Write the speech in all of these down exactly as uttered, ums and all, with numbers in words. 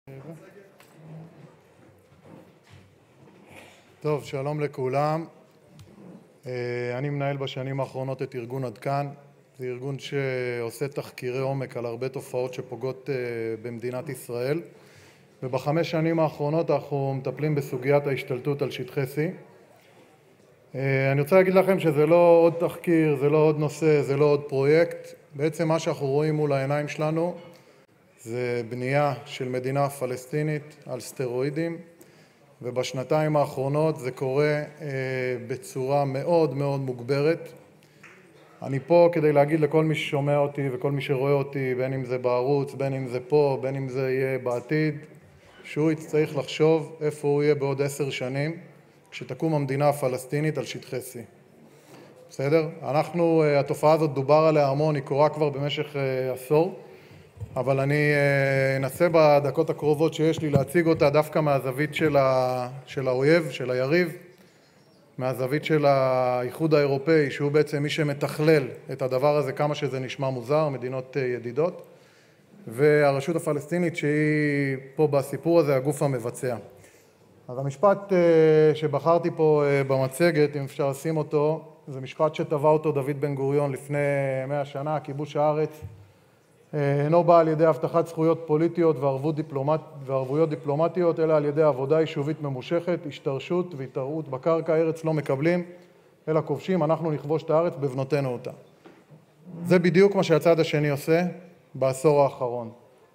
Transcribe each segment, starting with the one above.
טוב, שלום לכולם. אני מנהל בשנים האחרונות את ארגון עד כאן. זה ארגון שעושה תחקירי עומק על הרבה תופעות שפוגעות במדינת ישראל. ובחמש שנים האחרונות אנחנו מטפלים בסוגיית ההשתלטות על שטחי C. אני רוצה להגיד לכם שזה לא עוד תחקיר, זה לא עוד נושא, זה לא עוד פרויקט. בעצם מה שאנחנו רואים מול העיניים שלנו זה בנייה של מדינה פלסטינית על סטרואידים, ובשנתיים האחרונות זה קורה אה, בצורה מאוד מאוד מוגברת. אני פה כדי להגיד לכל מי ששומע אותי וכל מי שרואה אותי, בין אם זה בערוץ, בין אם זה פה, בין אם זה יהיה בעתיד, שהוא יצטרך לחשוב איפה הוא יהיה בעוד עשר שנים, כשתקום המדינה הפלסטינית על שטחי C. בסדר? אנחנו, התופעה הזאת דובר עליה המון, היא קורה כבר במשך אה, עשור, אבל אני אנסה בדקות הקרובות שיש לי להציג אותה דווקא מהזווית של, ה... של האויב, של היריב, מהזווית של האיחוד האירופאי, שהוא בעצם מי שמתכלל את הדבר הזה כמה שזה נשמע מוזר, מדינות ידידות, והרשות הפלסטינית שהיא פה בסיפור הזה הגוף המבצע. אז המשפט שבחרתי פה במצגת, אם אפשר לשים אותו, זה משפט שטבע אותו דוד בן גוריון לפני מאה שנה, כיבוש הארץ, אינו בא על ידי הבטחת זכויות פוליטיות וערבות דיפלומט, וערבויות דיפלומטיות, אלא על ידי עבודה יישובית ממושכת, השתרשות והתערות בקרקע. ארץ לא מקבלים, אלא כובשים, אנחנו נכבוש את הארץ בבנותינו אותה. זה בדיוק מה שהצד השני עושה בעשור האחרון.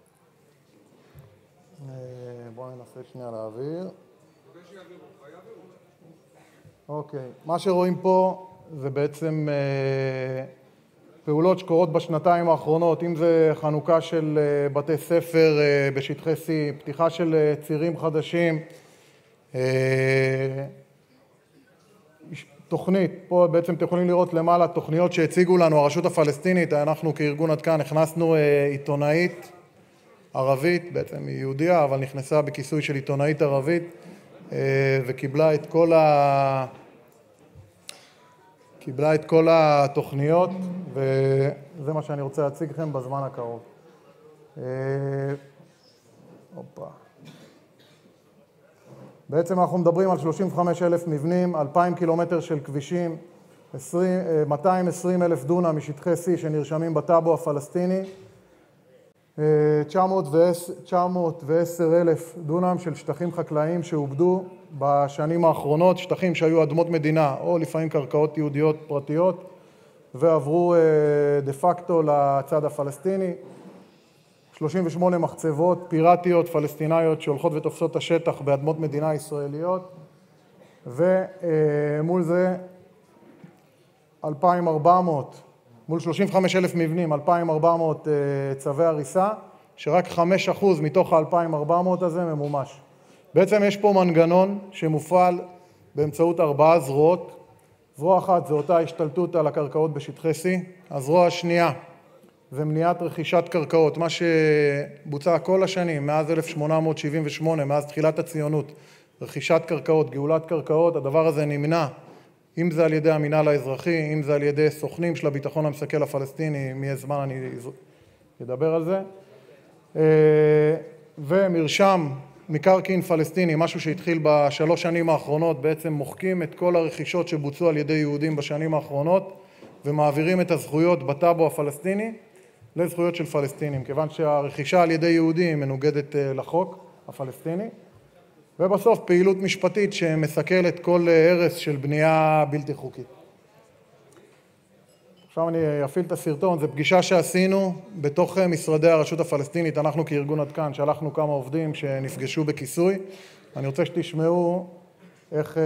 בואו ננסה שנייה להעביר. אוקיי, מה שרואים פה זה בעצם פעולות שקורות בשנתיים האחרונות, אם זה חנוכה של בתי ספר בשטחי C, פתיחה של צירים חדשים, תוכנית, פה בעצם אתם יכולים לראות למעלה תוכניות שהציגו לנו הרשות הפלסטינית. אנחנו כארגון עד כאן הכנסנו עיתונאית ערבית, בעצם היא יהודיה, אבל נכנסה בכיסוי של עיתונאית ערבית, וקיבלה את כל ה... קיבלה את כל התוכניות, וזה מה שאני רוצה להציג לכם בזמן הקרוב. אופה. בעצם אנחנו מדברים על שלושים וחמישה אלף מבנים, אלפיים קילומטר של כבישים, מאתיים ועשרים אלף דונם משטחי C שנרשמים בטאבו הפלסטיני, תשע מאות ועשר אלף דונם של שטחים חקלאיים שעובדו בשנים האחרונות, שטחים שהיו אדמות מדינה או לפעמים קרקעות יהודיות פרטיות, ועברו דה פקטו לצד הפלסטיני. שלושים ושמונה מחצבות פיראטיות פלסטיניות שהולכות ותופסות את השטח באדמות מדינה ישראליות, ומול זה אלפיים וארבע מאות, מול שלושים וחמישה אלף מבנים, אלפיים וארבע מאות צווי הריסה, שרק חמישה אחוז מתוך ה-אלפיים וארבע מאות הזה ממומש. בעצם יש פה מנגנון שמופעל באמצעות ארבעה זרועות. זרוע אחת זה אותה השתלטות על הקרקעות בשטחי C. הזרוע השנייה זה מניעת רכישת קרקעות, מה שבוצע כל השנים, מאז אלף שמונה מאות שבעים ושמונה, מאז תחילת הציונות, רכישת קרקעות, גאולת קרקעות. הדבר הזה נמנע, אם זה על ידי המינהל האזרחי, אם זה על ידי סוכנים של הביטחון המסכל הפלסטיני, אם יהיה זמן אני אדבר על זה. ומרשם מקרקעין פלסטיני, משהו שהתחיל בשלוש שנים האחרונות, בעצם מוחקים את כל הרכישות שבוצעו על ידי יהודים בשנים האחרונות, ומעבירים את הזכויות בטאבו הפלסטיני לזכויות של פלסטינים, כיוון שהרכישה על ידי יהודים מנוגדת לחוק הפלסטיני. ובסוף פעילות משפטית שמסכלת כל הרס של בנייה בלתי חוקית. עכשיו אני אפעיל את הסרטון. זו פגישה שעשינו בתוך משרדי הרשות הפלסטינית. אנחנו כארגון עד כאן שלחנו כמה עובדים שנפגשו בכיסוי. אני רוצה שתשמעו איך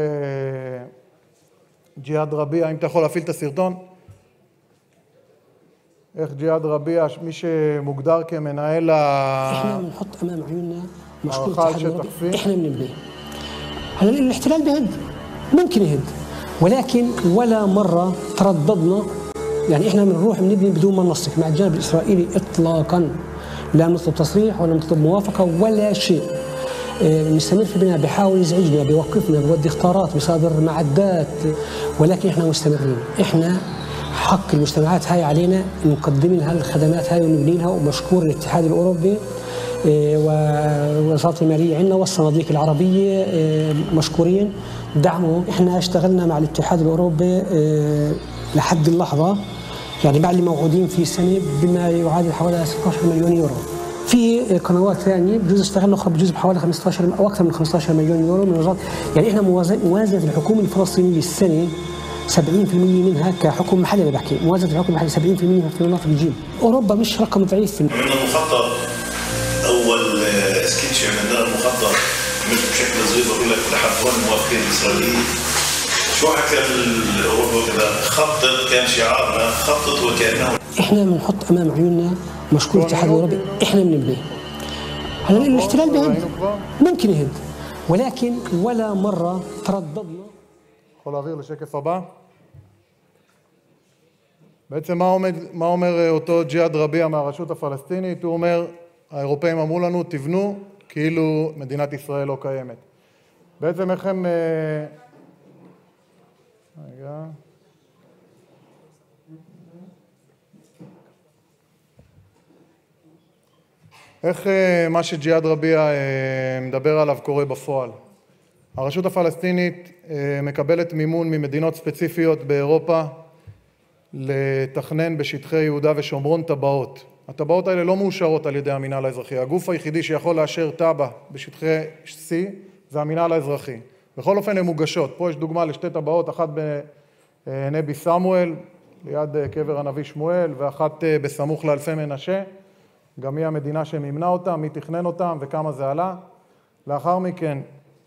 ג'יהאד רביע, אם אתה יכול להפעיל את הסרטון, איך ג'יהאד רביע, מי שמוגדר כמנהל הערכה על שטח C. احنا بنبني. هلا الاحتلال بيهد، ممكن يهد، ولكن ولا مرة ترددنا. يعني احنا بنروح بنبني بدون ما ننسق مع الجانب الاسرائيلي اطلاقا. لا نطلب تصريح ولا نطلب موافقة ولا شيء. نستمر في البناء، بيحاول يزعجنا، بيوقفنا، بيودي اختارات، بيصادر معدات، ولكن احنا مستمرين. احنا حق المجتمعات هاي علينا نقدم لها الخدمات هاي ونبني لها، ومشكور الاتحاد الاوروبي ووزارة المالية عندنا والصناديق العربية مشكورين دعموا. احنا اشتغلنا مع الاتحاد الأوروبي لحد اللحظة، يعني بعد الموعودين في سنة بما يعادل حوالي ستة عشر مليون يورو. في قنوات ثانية بجوز اشتغلنا أخرى بجوز بحوالي خمسة عشر أو أكثر من خمسة عشر مليون يورو من وزارة. يعني احنا موازنة الحكومة الفلسطينية السنة سبعين بالمئة منها كحكومة محلية، اللي بحكي موازنة الحكومة المحلية سبعين بالمئة في مناطق الجيل. أوروبا مش رقم ضعيف. من المخطط أول سكتش عملناه المخطط مثل بشكل صغير بقول لك لحد هون الموافقين الإسرائيليين. شو حكى الأوروبا كذا خطط كان شعارنا خطط وكأنه احنا بنحط أمام عيوننا مشكور الاتحاد الأوروبي، احنا بنبني. هلا الاحتلال بهد ممكن يهد، ولكن ولا مرة ترددنا. יכול להעביר לשקף הבא. בעצם מה, עומד, מה אומר אותו ג'יהאד רביע מהרשות הפלסטינית? הוא אומר, האירופאים אמרו לנו, תבנו כאילו מדינת ישראל לא קיימת. בעצם איך הם... רגע... איך מה שג'יהאד רביע מדבר עליו קורה בפועל? הרשות הפלסטינית מקבלת מימון ממדינות ספציפיות באירופה לתכנן בשטחי יהודה ושומרון טבעות. הטבעות האלה לא מאושרות על ידי המינהל האזרחי. הגוף היחידי שיכול לאשר טבע בשטחי C זה המינהל האזרחי. בכל אופן הן מוגשות. פה יש דוגמה לשתי טבעות, אחת בנבי סמואל, ליד קבר הנביא שמואל, ואחת בסמוך לאלפי מנשה. גם מי המדינה שמימנה אותם, מי תכנן אותם וכמה זה עלה. לאחר מכן,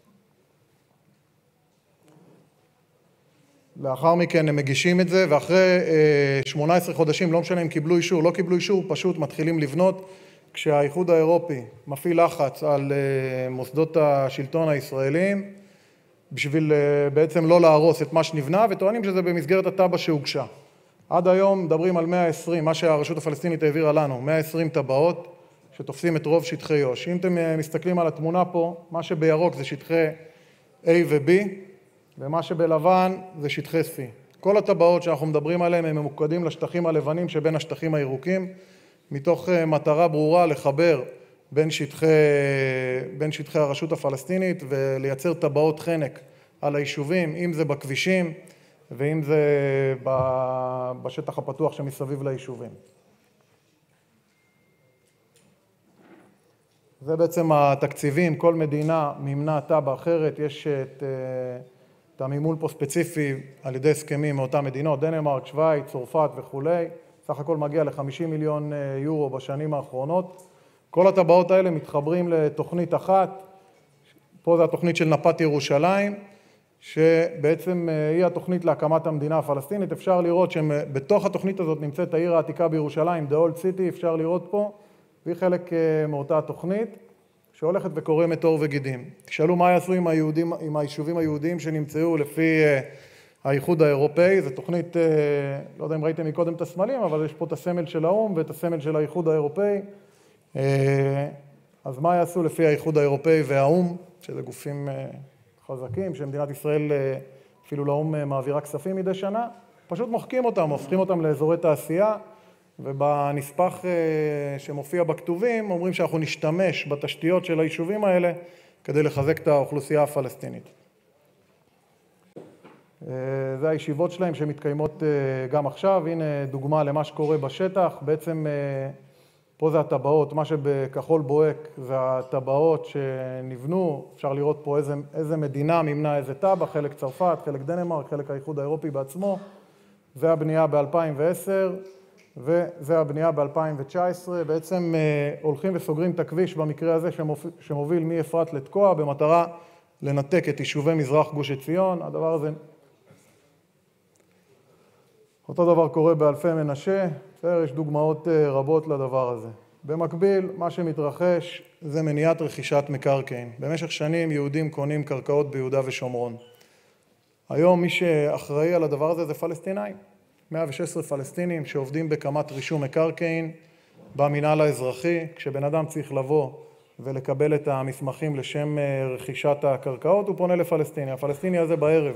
לאחר מכן הם מגישים את זה, ואחרי שמונה עשרה חודשים, לא משנה אם קיבלו אישור, לא קיבלו אישור, פשוט מתחילים לבנות, כשהאיחוד האירופי מפעיל לחץ על מוסדות השלטון הישראלים, בשביל בעצם לא להרוס את מה שנבנה, וטוענים שזה במסגרת הטבע שהוגשה. עד היום מדברים על מאה ועשרים, מה שהרשות הפלסטינית העבירה לנו, מאה ועשרים טבעות שתופסים את רוב שטחי יו"ש. אם אתם מסתכלים על התמונה פה, מה שבירוק זה שטחי A ו-B, ומה שבלבן זה שטחי C. כל הטבעות שאנחנו מדברים עליהם הם ממוקדים לשטחים הלבנים שבין השטחים הירוקים, מתוך מטרה ברורה לחבר בין שטחי, בין שטחי הרשות הפלסטינית ולייצר טבעות חנק על היישובים, אם זה בכבישים ואם זה בשטח הפתוח שמסביב ליישובים. זה בעצם התקציבים, כל מדינה מימנה טבע אחרת, יש את, את המימון פה ספציפי על ידי הסכמים מאותה מדינות, דנמרק, שווייץ, צרפת וכולי, סך הכל מגיע ל-חמישים מיליון יורו בשנים האחרונות. כל הטבעות האלה מתחברים לתוכנית אחת, פה זה התוכנית של נפת ירושלים, שבעצם היא התוכנית להקמת המדינה הפלסטינית. אפשר לראות שבתוך התוכנית הזאת נמצאת העיר העתיקה בירושלים, The Old City, אפשר לראות פה, והיא חלק מאותה התוכנית, שהולכת וקורמת עור וגידים. תשאלו מה יעשו עם היהודים, עם היישובים היהודיים שנמצאו לפי האיחוד האירופאי, זו תוכנית, לא יודע אם ראיתם מקודם את הסמלים, אבל יש פה את הסמל של האו"ם ואת הסמל של האיחוד האירופאי. אז מה יעשו לפי האיחוד האירופאי והאו"ם, שזה גופים חזקים, שמדינת ישראל אפילו לאו"ם מעבירה כספים מדי שנה, פשוט מוחקים אותם, הופכים אותם לאזורי תעשייה, ובנספח שמופיע בכתובים אומרים שאנחנו נשתמש בתשתיות של היישובים האלה כדי לחזק את האוכלוסייה הפלסטינית. זה הישיבות שלהם שמתקיימות גם עכשיו, הנה דוגמה למה שקורה בשטח, בעצם פה זה הטבעות, מה שבכחול בוהק זה הטבעות שנבנו, אפשר לראות פה איזה, איזה מדינה מימנה איזה טבע, חלק צרפת, חלק דנמרק, חלק האיחוד האירופי בעצמו, זה הבנייה ב-אלפיים ועשר וזה הבנייה ב-אלפיים תשע עשרה, בעצם הולכים וסוגרים את הכביש במקרה הזה שמוביל מאפרת לתקוע במטרה לנתק את יישובי מזרח גוש עציון, הדבר הזה אותו דבר קורה באלפי מנשה, יש דוגמאות רבות לדבר הזה. במקביל, מה שמתרחש זה מניעת רכישת מקרקעין. במשך שנים יהודים קונים קרקעות ביהודה ושומרון. היום מי שאחראי על הדבר הזה זה פלסטינאים. מאה ושש עשרה פלסטינים שעובדים בקמת רישום מקרקעין במינהל האזרחי, כשבן אדם צריך לבוא ולקבל את המסמכים לשם רכישת הקרקעות, הוא פונה לפלסטיני. הפלסטיני הזה בערב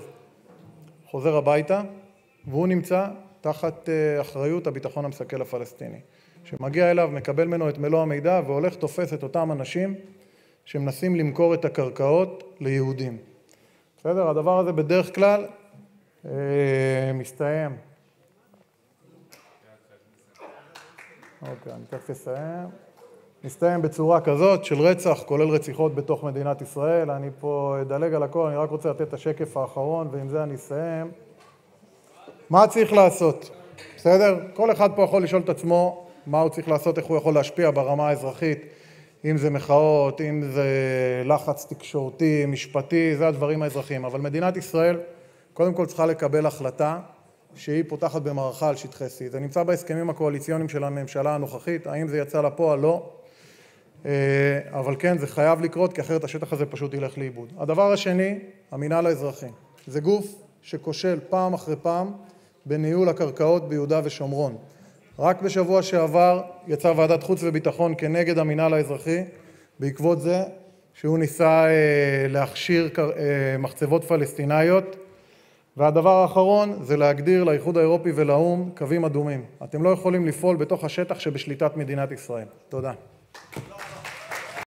חוזר הביתה, והוא נמצא תחת אחריות הביטחון המסכל הפלסטיני. שמגיע אליו, מקבל ממנו את מלוא המידע והולך תופס את אותם אנשים שמנסים למכור את הקרקעות ליהודים. בסדר? הדבר הזה בדרך כלל אה, מסתיים. אוקיי, אני תכף אסיים. מסתיים בצורה כזאת של רצח, כולל רציחות בתוך מדינת ישראל. אני פה אדלג על הכל, אני רק רוצה לתת את השקף האחרון, ועם זה אני אסיים. מה צריך לעשות? בסדר? כל אחד פה יכול לשאול את עצמו מה הוא צריך לעשות, איך הוא יכול להשפיע ברמה האזרחית, אם זה מחאות, אם זה לחץ תקשורתי, משפטי, זה הדברים האזרחיים. אבל מדינת ישראל קודם כל צריכה לקבל החלטה שהיא פותחת במערכה על שטחי C. זה נמצא בהסכמים הקואליציוניים של הממשלה הנוכחית, האם זה יצא לפועל? לא. אבל כן, זה חייב לקרות, כי אחרת השטח הזה פשוט ילך לאיבוד. הדבר השני, המינהל האזרחי. זה גוף שכושל פעם אחרי פעם בניהול הקרקעות ביהודה ושומרון. רק בשבוע שעבר יצאה ועדת חוץ וביטחון כנגד המינהל האזרחי, בעקבות זה שהוא ניסה להכשיר מחצבות פלסטיניות, והדבר האחרון זה להגדיר לאיחוד האירופי ולאום קווים אדומים. אתם לא יכולים לפעול בתוך השטח שבשליטת מדינת ישראל. תודה.